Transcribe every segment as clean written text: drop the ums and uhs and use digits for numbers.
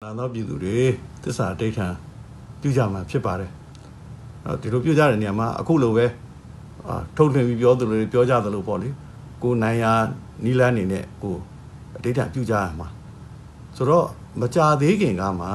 နောက်ပြည်သူတွေသစ္စာဒိဋ္ဌံပြုကြမှာဖြစ်ပါတယ်ဒီလိုပြုကြတဲ့နေရာမှာအခုလိုပဲထုတ်လွှင့်ပြီးပြောသလိုပြောကြသလိုပေါ့လေကိုနိုင်ရာနီလန်းနေနဲ့ကိုအဒိဋ္ဌံပြုကြရမှာဆိုတော့မကြသေးခင်ကမှ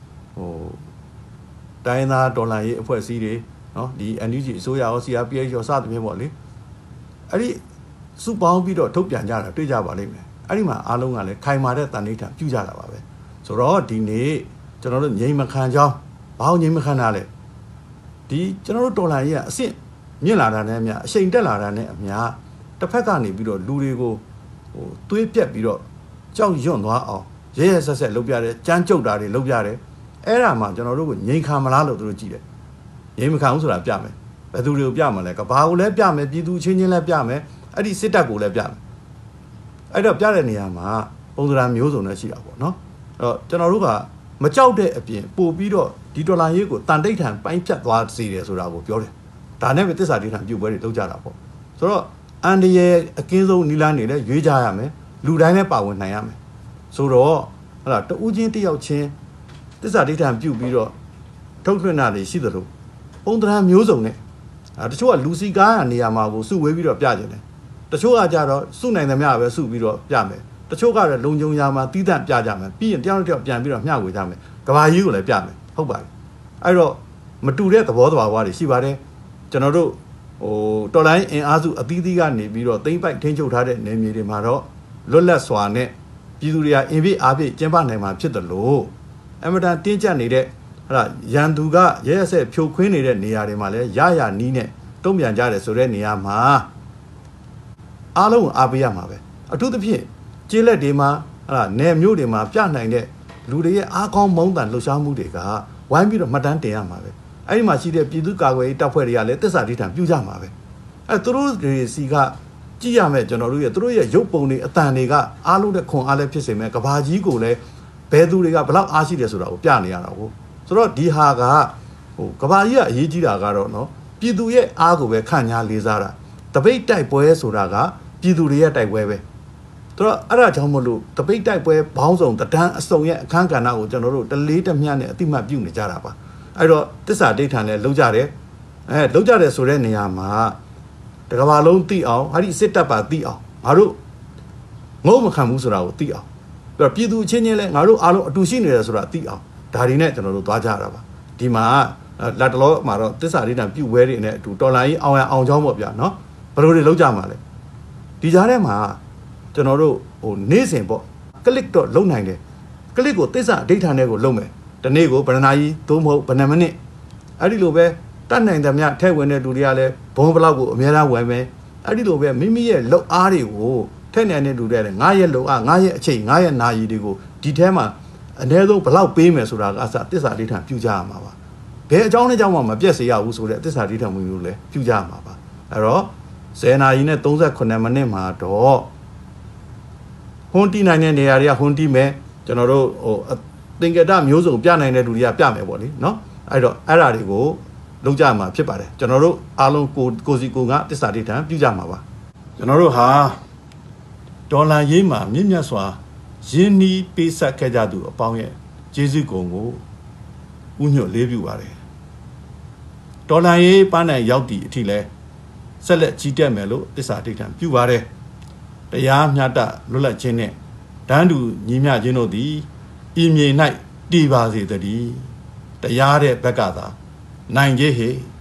တိုင်းသားဒေါ်လာရေးအဖွဲ့အစည်းတွေနော်ဒီ NUG အစိုးရရော CRPH ရောစသဖြင့်ပေါ့လေအဲ့ဒီစုပေါင်းပြီးတော့ထုတ်ပြန်ကြတာတွေ့ကြပါလိမ့်မယ်အဲ့ဒီမှာအားလုံးကလည်းခိုင်မာတဲ့တန်ဋိဌာန်ပြုကြတာပါပဲဆိုတော့ဒီနေ့ကျွန်တော်တို့ငြိမ်မခံကြောင်းဘာလို့ငြိမ်မခံတာလဲဒီကျွန်တော်တို့ဒေါ်လာရေးကအဆင့်မြင့်လာတာနဲ့အများအရှိန်တက်လာတာနဲ့အများတစ်ဖက်ကနေပြီးတော့လူတွေကိုသွေးပြက်ပြီးတော့ကြောက်ရွံ့သွားအောင်ရဲရဲဆက်ဆက်လုပ်ပြတယ်ကြမ်းကြုတ်တာတွေလုပ်ပြတယ်အဲ့ဒါမှကျွန်တော်တို့ကိုငြိမ်ခံမလားလို့သူတို့ကြည့်တယ်ငြိမ်မခံဘူးဆိုတာပြမယ်ဘယ်သူတွေကိုပြမှာလဲကဘာကိုလည်းပြမယ်ပြည်သူချင်းချင်းလည်းပြမယ်အဲ့ဒီစစ်တပ်ကိုလည်းပြမယ်အဲ့တော့ပြတဲ့နေရာမှာပုံစံမျိုးစုံနဲ့ရှိတာပေါ့နော်အဲ့တော့ကျွန်တော်တို့ကမကြောက်တဲ့အပြင်ပို့ပြီးတော့ဒီဒေါ်လာရေးကိုတန်တိတ်ထန်ပိုင်းဖြတ်သွားစေတယ်ဆိုတာကိုပြောတယ်ဒါနဲ့ပဲသစ္စာဒိဋ္ဌံပြုပွဲတွေလုပ်ကြတာပေါ့ဆိုတော့အန်ဒီရဲ့အကင်းဆုံးနီလန်းနေလည်းရွေးကြရမယ်လူတိုင်းလည်းပါဝင်နိုင်ရမယ်ဆိုတော့ဟလာတူးချင်းတယောက်ချင်းသစ္စာဒိဋ္ဌံပြုပြီးတော့ထုတ်လွှင့်တာတွေရှိသလိုပုံသဏ္ဍာန်မျိုးစုံနဲ့တချို့ကလူစီကားနေရာမှာကိုစုဝေးပြီးတော့ပြကြတယ်တချို့ကကြတော့စုနိုင်သမျှပဲစုပြီးတော့ပြမယ်တချို့ကတော့လုံခြုံရာမှာတီးတန့်ပြကြမယ်ပြီးရင်တယောက်တစ်ယောက်ပြန်ပြီးတော့မျှဝေကြမယ်ကဘာကြီးကိုလည်းပြမယ်ဟုတ်ပါတယ်အဲ့တော့မတူတဲ့သဘောတဘာဝတွေရှိပါတယ်ကျွန်တော်တို့တော်လိုင်းအင်အားစုအသီးသီးကနေပြီးတော့သိမ့်ပိုက်ထိန်းချုပ်ထားတဲ့နေမြေတွေမှာတော့လွတ်လပ်စွာနဲ့ပြည်သူတွေကအင်ပြည့်အားပြည့်ကျင်းပနိုင်မှာဖြစ်တယ်လို့အမတန်တင်းကျပ်နေတဲ့ဟလာရန်သူကရဲရဲဆက်ဖြိုခွင်းနေတဲ့နေရာတွေမှာလည်းရရနီးနဲ့တုံ့ပြန်ကြတယ်ဆိုတဲ့နေရာမှာအားလုံးအားပေးရမှာပဲအထူးသဖြင့်ကျေးလက်တွေမှာဟလာနယ်မြို့တွေမှာပြနိုင်တဲ့လူတွေရဲ့အားကောင်းမုန်းတန်လှုပ်ရှားမှုတွေကဝိုင်းပြီးတော့မှတ်တမ်းတင်ရမှာပဲအဲ့ဒီမှာရှိတဲ့ပြည်သူ့ကာကွယ်ရေးတပ်ဖွဲ့တွေကလည်းသစ္စာဒိဋ္ဌံပြုကြမှာပဲအဲ့သူတို့တွေစီကကြည့်ရမယ်ကျွန်တော်တို့ရဲ့သူတို့ရဲ့ရုပ်ပုံတွေအတန်တွေကအားလုံးတဲ့ခွန်အားလည်းဖြစ်စေမယ်ကဘာကြီးကိုလည်းဘယ်သူတွေကဘလောက်အားရှိတယ်ဆိုတာကိုပြနေရတာကိုဆိုတော့ဒီဟာကကဘာကြီးကအရေးကြီးတာကတော့နော်ပြည်သူရဲ့အားကိုပဲခန့်ညားလေးစားတာတပိတ်တိုက်ပွဲဆိုတာကပြည်သူတွေရဲ့တိုက်ပွဲပဲဆိုတော့အဲ့ဒါကြောင့်မလို့တပိတ်တိုက်ပွဲဘောင်းဆောင်တဒန်းအစုံရဲ့အခန်းကဏ္ဍကိုကျွန်တော်တို့တလေးတမျှနဲ့အတိမတ်ပြုနေကြတာပါအဲ့တော့သစ္စာဒိဋ္ဌံလည်းလုံးကြတယ်လုံးကြတယ်ဆိုတဲ့နေရာမှာတကဘာလုံးသိအောင်ဟာဒီစစ်တပ်ပါသိအောင်ငါတို့ငုံမခံဘူးဆိုတာကိုသိအောင်ပြီးတော့ပြည်သူချင်းချင်းလည်းငါတို့အားလုံးအတူရှိနေတယ်ဆိုတာသိအောင်ဒါတွေနဲ့ကျွန်တော်တို့သွားကြတာပါဒီမှာလက်တလောမှာတော့သစ္စာဒိဋ္ဌံပြုတ်ဝဲတွေနဲ့အတူတော်လိုင်းကြီးအောင်ရအောင်ကြောင်းပေါ့ဗျာနော်ဘယ်လိုတွေလုံးကြမှာလဲဒီကြားထဲမှာကျွန်တော်တို့နေ့စဉ်ပေါ့ကလစ်တော့လုံနိုင်တယ်ကလစ်ကိုသစ္စာဒိဋ္ဌံနဲ့ကိုလုံမယ်ဒီနေ့ကိုဗရဏာကြီးသို့မဟုတ်ဗနမိနစ်အဲ့ဒီလိုပဲတတ်နိုင်သမျှထဲဝင်တဲ့လူတွေကလည်းဘုံဘလောက်ကိုအများအားဝင်မယ်အဲ့ဒီလိုပဲမိမိရဲ့လုံအားတွေကိုထဲနိုင်တဲ့လူတွေလည်းငါရဲ့လုံအားငါရဲ့အချိန်ငါရဲ့နာရီတွေကိုဒီထဲမှာအနည်းဆုံးဘလောက်ပေးမယ်ဆိုတာကအစသစ္စာဒိဋ္ဌံပြုကြရမှာပါဘယ်အကြောင်းနဲ့ကြောင့်မှမပြတ်စေရဘူးဆိုတဲ့သစ္စာဒိဋ္ဌံမျိုးလည်းပြုကြရမှာပါအဲ့တော့10နာရီနဲ့38မိနစ်မှာတော့ဟွန်းတီးနိုင်တဲ့နေရာတွေကဟွန်းတီးမယ်ကျွန်တော်တို့သင်္ကေတမျိုးစုံပြနိုင်တဲ့လူတွေကပြမယ်ပေါ့လေနော်အဲ့တော့အဲ့ဓာတွေကိုလုံးကြမှာဖြစ်ပါတယ်ကျွန်တော်တို့အားလုံးကိုစီကိုကသစ္စာဒိဋ္ဌံပြုကြမှာပါကျွန်တော်တို့ဟာဒေါ်လာရေးမှာမြင့်မြတ်စွာရင်းနှီးပေးဆက်ခဲ့ကြသူအပေါင်းရဲ့ကျေးဇူးကုန်ကိုဥညွတ်လေးပြုပါတယ်ဒေါ်လာရေးပန်းနိုင်ရောက်သည့်အထိလဲဆက်လက်ကြီးတက်မယ်လို့သစ္စာဒိဋ္ဌံပြုပါတယ်တရားမျှတလွတ်လပ်ခြင်းနဲ့တန်းတူညီမျှခြင်းတို့သည်ဤမြေ၌တည်ပါစေတည်းတရားတဲ့ဘက်ကသာနိုင်ခြင်းဟေ